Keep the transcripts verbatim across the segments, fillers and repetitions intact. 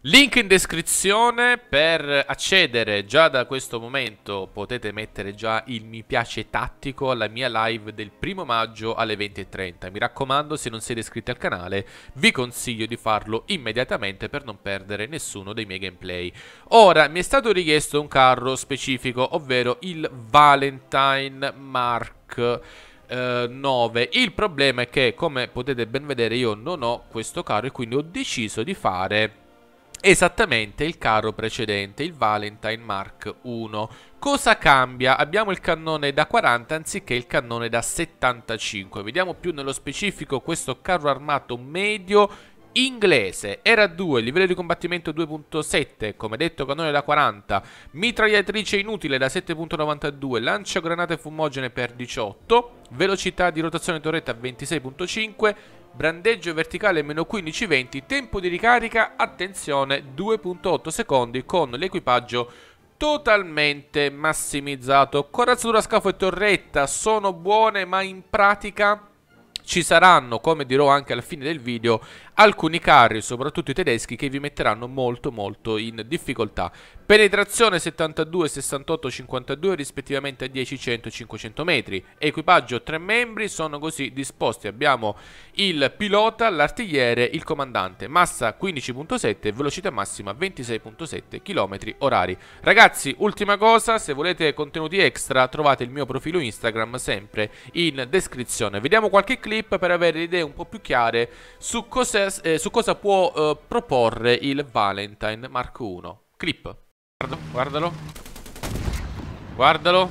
Link in descrizione per accedere. Già da questo momento potete mettere già il mi piace tattico alla mia live del primo maggio alle venti e trenta. Mi raccomando, se non siete iscritti al canale vi consiglio di farlo immediatamente per non perdere nessuno dei miei gameplay. Ora mi è stato richiesto un carro specifico, ovvero il Valentine Mark nove. Il problema è che, come potete ben vedere, io non ho questo carro e quindi ho deciso di fare esattamente il carro precedente, il Valentine Mark uno. Cosa cambia? Abbiamo il cannone da quaranta anziché il cannone da settantacinque. Vediamo più nello specifico questo carro armato medio inglese. Era due, livello di combattimento due punto sette, come detto cannone da quaranta, mitragliatrice inutile da sette punto novantadue, lanciagranate fumogene per diciotto, velocità di rotazione torretta ventisei punto cinque, brandeggio verticale meno quindici venti, tempo di ricarica, attenzione, due punto otto secondi con l'equipaggio totalmente massimizzato. Corazzatura, scafo e torretta sono buone, ma in pratica ci saranno, come dirò anche alla fine del video, alcuni carri, soprattutto i tedeschi, che vi metteranno molto molto in difficoltà. Penetrazione settantadue, sessantotto, cinquantadue rispettivamente a dieci, cento e cinquecento metri. Equipaggio tre membri, sono così disposti. Abbiamo il pilota, l'artigliere, il comandante. Massa quindici punto sette, velocità massima ventisei punto sette chilometri orari. Ragazzi, ultima cosa, se volete contenuti extra trovate il mio profilo Instagram sempre in descrizione. Vediamo qualche clip per avere idee un po' più chiare su cosa, eh, su cosa può eh, proporre il Valentine Mark uno. Clip. Guardalo. Guardalo.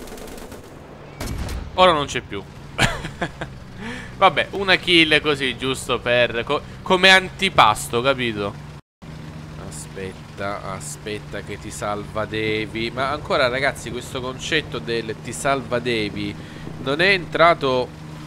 Ora non c'è più. Vabbè, una kill così, giusto per co come antipasto, capito? Aspetta, aspetta che ti salva Devi. Ma ancora, ragazzi, questo concetto del ti salva Devi non è entrato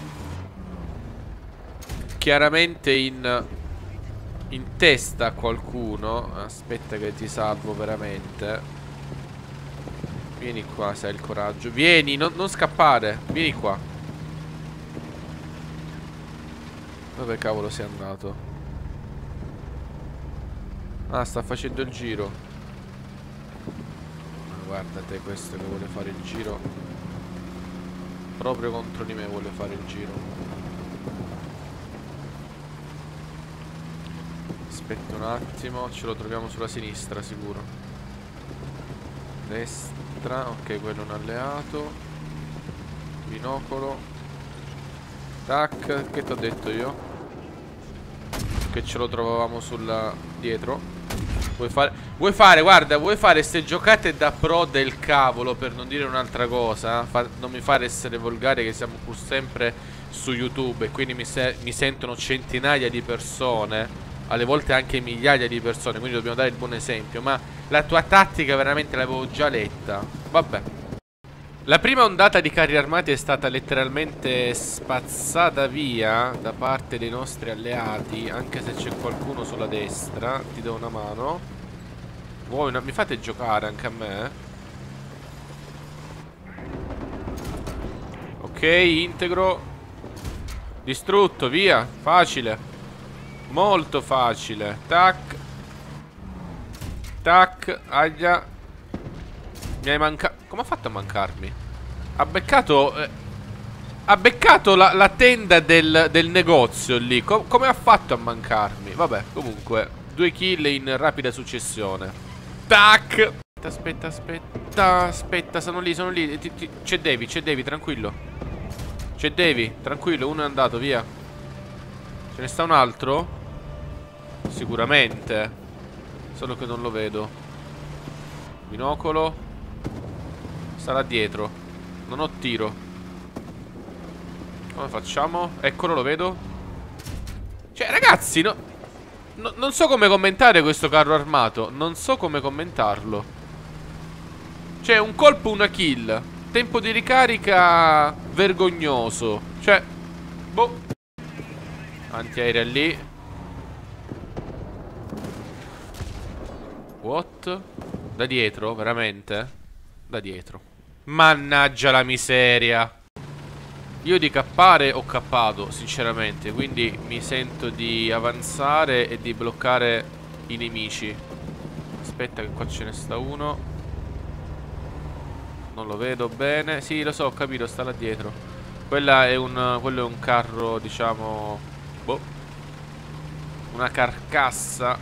chiaramente in in testa a qualcuno. Aspetta che ti salvo veramente. Vieni qua se hai il coraggio. Vieni, non, non scappare. Vieni qua. Dove cavolo sei andato? Ah, sta facendo il giro. Ma guardate questo che vuole fare il giro. Proprio contro di me vuole fare il giro. Aspetta un attimo, ce lo troviamo sulla sinistra sicuro. Destra, ok, quello è un alleato. Binocolo. Tac, che ti ho detto io? Che ce lo trovavamo sulla dietro. Vuoi fare, vuoi fare, guarda, vuoi fare ste giocate da pro del cavolo, per non dire un'altra cosa. Fa, non mi fare essere volgare, che siamo pur sempre su YouTube e quindi mi, se, mi sentono centinaia di persone, alle volte anche migliaia di persone, quindi dobbiamo dare il buon esempio. Ma la tua tattica veramente l'avevo già letta. Vabbè. La prima ondata di carri armati è stata letteralmente spazzata via da parte dei nostri alleati. Anche se c'è qualcuno sulla destra. Ti do una mano. Voi no, mi fate giocare anche a me? Ok, integro. Distrutto, via. Facile. Molto facile. Tac. Tac. Aglia. Mi hai mancato. Come ha fatto a mancarmi? Ha beccato eh, Ha beccato la, la tenda del, del negozio lì. Com Come ha fatto a mancarmi? Vabbè, comunque due kill in rapida successione. Tac. Aspetta, aspetta. Aspetta, sono lì, sono lì. C'è Devi, c'è Devi, tranquillo. C'è Devi, tranquillo, uno è andato, via. Ce ne sta un altro? Sicuramente. Solo che non lo vedo. Binocolo. Sarà dietro. Non ho tiro. Come facciamo? Eccolo, lo vedo. Cioè, ragazzi, no, no, non so come commentare questo carro armato. Non so come commentarlo. Cioè, un colpo, una kill. Tempo di ricarica vergognoso. Cioè, boh. Antiaerea lì. What? Da dietro, veramente? Da dietro. Mannaggia la miseria. Io di cappare ho cappato, sinceramente. Quindi mi sento di avanzare e di bloccare i nemici. Aspetta che qua ce ne sta uno. Non lo vedo bene. Sì, lo so, ho capito, sta là dietro. Quella è un, quello è un carro, diciamo, boh, una carcassa.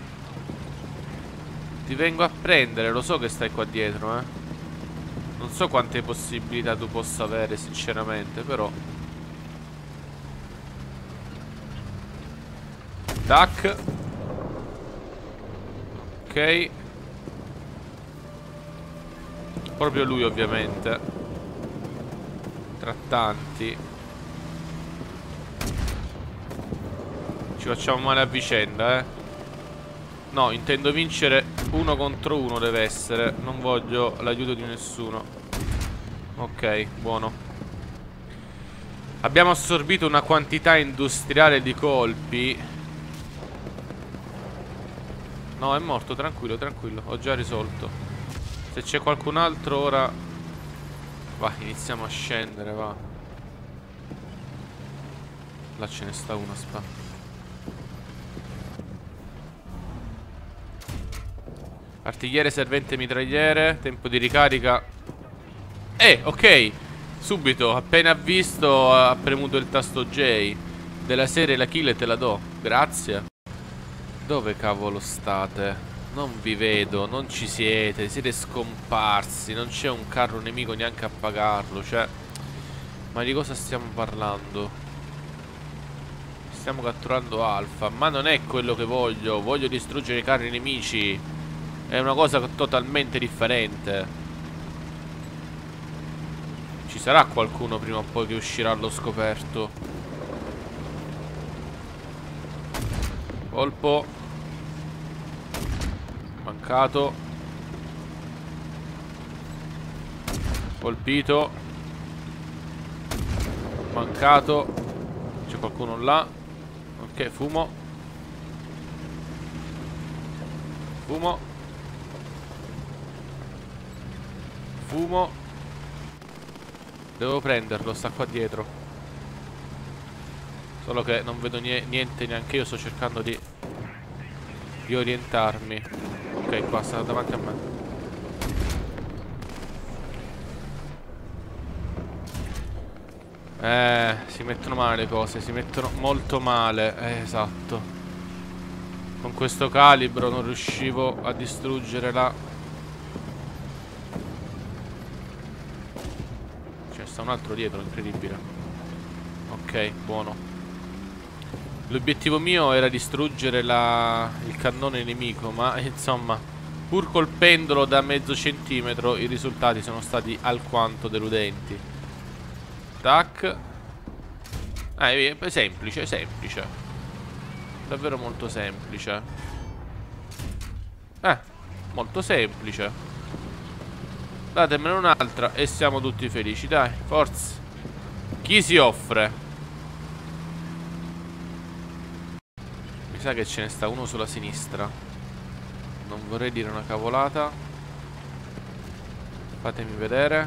Ti vengo a prendere, lo so che stai qua dietro, eh. Non so quante possibilità tu possa avere, sinceramente, però. Tac. Ok. Proprio lui, ovviamente. Tra tanti. Ci facciamo male a vicenda, eh. No, intendo vincere uno contro uno, deve essere. Non voglio l'aiuto di nessuno. Ok, buono. Abbiamo assorbito una quantità industriale di colpi. No, è morto, tranquillo, tranquillo. Ho già risolto. Se c'è qualcun altro ora... Va, iniziamo a scendere, va. Là ce ne sta uno, sta. Artigliere, servente, mitragliere. Tempo di ricarica. Eh, ok. Subito, appena visto, ha premuto il tasto J. Della serie la kill te la do. Grazie. Dove cavolo state? Non vi vedo, non ci siete. Siete scomparsi. Non c'è un carro nemico neanche a pagarlo. Cioè, ma di cosa stiamo parlando? Stiamo catturando Alfa. Ma non è quello che voglio. Voglio distruggere i carri nemici. È una cosa totalmente differente. Ci sarà qualcuno prima o poi che uscirà allo scoperto. Colpo. Mancato. Colpito. Mancato. C'è qualcuno là. Ok, fumo. Fumo. Fumo. Devo prenderlo, sta qua dietro. Solo che non vedo niente neanche io, sto cercando di Di orientarmi. Ok, qua sta davanti a me. Eh, si mettono male le cose, si mettono molto male. Eh, esatto. Con questo calibro non riuscivo a distruggere la... Sta un altro dietro, incredibile. Ok, buono. L'obiettivo mio era distruggere la... il cannone nemico, ma insomma, pur colpendolo da mezzo centimetro, i risultati sono stati alquanto deludenti. Tac. Eh, è semplice, semplice. Davvero molto semplice. Eh, molto semplice. Datemene un'altra e siamo tutti felici, dai, forza. Chi si offre? Mi sa che ce ne sta uno sulla sinistra. Non vorrei dire una cavolata. Fatemi vedere.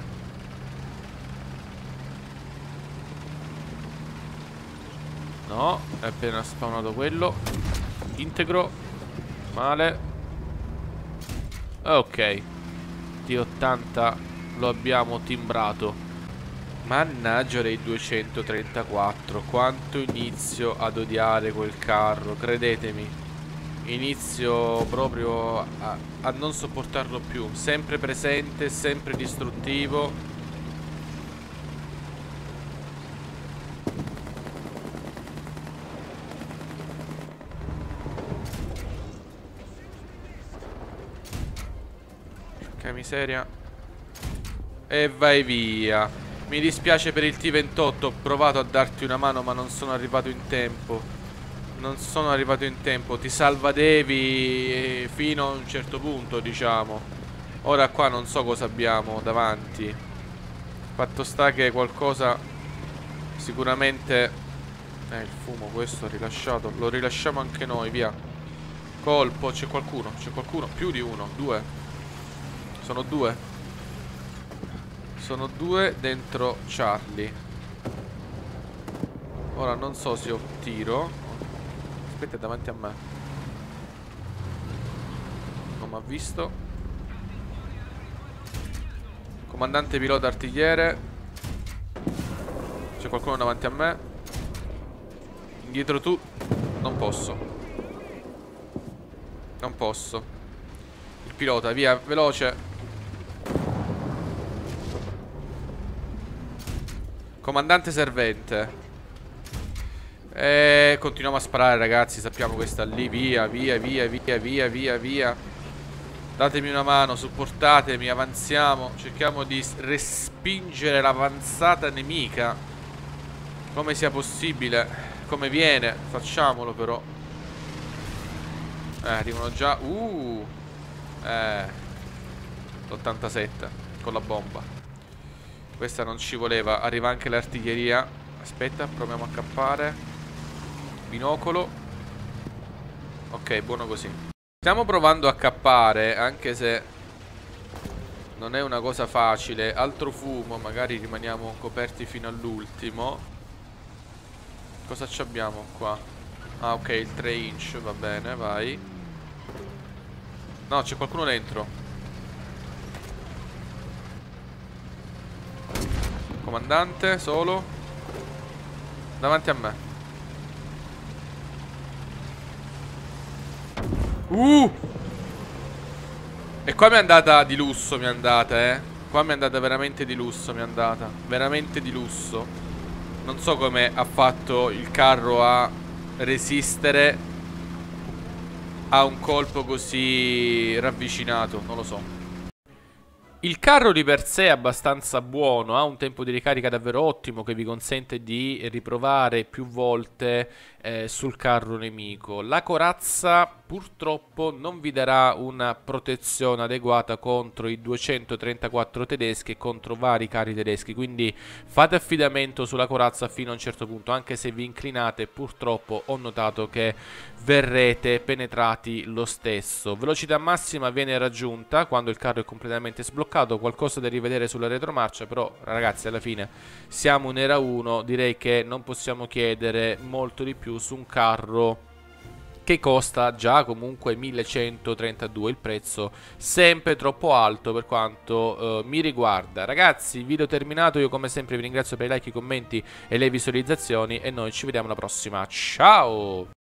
No, è appena spawnato quello. Integro. Male. Ok. T ottanta lo abbiamo timbrato. Mannaggia dei duecentotrentaquattro. Quanto inizio ad odiare quel carro, credetemi. Inizio proprio a, a non sopportarlo più. Sempre presente, sempre distruttivo. Che miseria. E vai via. Mi dispiace per il T ventotto. Ho provato a darti una mano ma non sono arrivato in tempo. Non sono arrivato in tempo. Ti salvadevi fino a un certo punto, diciamo. Ora qua non so cosa abbiamo davanti. Fatto sta che qualcosa sicuramente... Eh, il fumo questo rilasciato. Lo rilasciamo anche noi, via. Colpo, c'è qualcuno. C'è qualcuno, più di uno, due. Sono due. Sono due dentro Charlie. Ora non so se ho tiro. Aspetta, è davanti a me. m'ha visto. Comandante, pilota, artigliere. C'è qualcuno davanti a me. Indietro tu. Non posso. Non posso. Il pilota, via, veloce. Comandante servente. E continuiamo a sparare, ragazzi. Sappiamo che sta lì. Via, via, via, via, via, via, via. Datemi una mano, supportatemi, avanziamo. Cerchiamo di respingere l'avanzata nemica come sia possibile, come viene. Facciamolo però. Eh, arrivano già. Uh Eh l'ottantasette con la bomba. Questa non ci voleva. Arriva anche l'artiglieria. Aspetta, proviamo a cappare. Binocolo. Ok, buono così. Stiamo provando a cappare, anche se non è una cosa facile. Altro fumo, magari rimaniamo coperti fino all'ultimo. Cosa ci abbiamo qua? Ah, ok, il tre inch, va bene, vai. No, c'è qualcuno dentro. Comandante, solo. Davanti a me. Uh! E qua mi è andata di lusso, mi è andata, eh. Qua mi è andata veramente di lusso, mi è andata. Veramente di lusso. Non so come ha fatto il carro a resistere a un colpo così ravvicinato, non lo so. Il carro di per sé è abbastanza buono, ha un tempo di ricarica davvero ottimo che vi consente di riprovare più volte eh, sul carro nemico. La corazza purtroppo non vi darà una protezione adeguata contro i duecentotrentaquattro tedeschi e contro vari carri tedeschi, quindi fate affidamento sulla corazza fino a un certo punto, anche se vi inclinate purtroppo ho notato che verrete penetrati lo stesso. Velocità massima viene raggiunta quando il carro è completamente sbloccato. Qualcosa da rivedere sulla retromarcia, però ragazzi alla fine siamo in era uno, direi che non possiamo chiedere molto di più su un carro che costa già comunque millecentotrentadue, il prezzo sempre troppo alto per quanto eh, mi riguarda. Ragazzi, video terminato, io come sempre vi ringrazio per i like, i commenti e le visualizzazioni e noi ci vediamo alla prossima, ciao!